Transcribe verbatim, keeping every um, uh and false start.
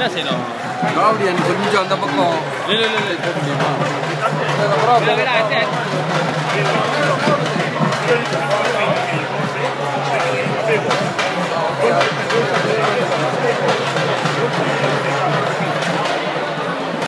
செய்யணும் அப்படி எனக்கு கொஞ்சம் அந்த பக்கம் இல்லை இல்லை இல்லை போக முடியுமா? வேற வேற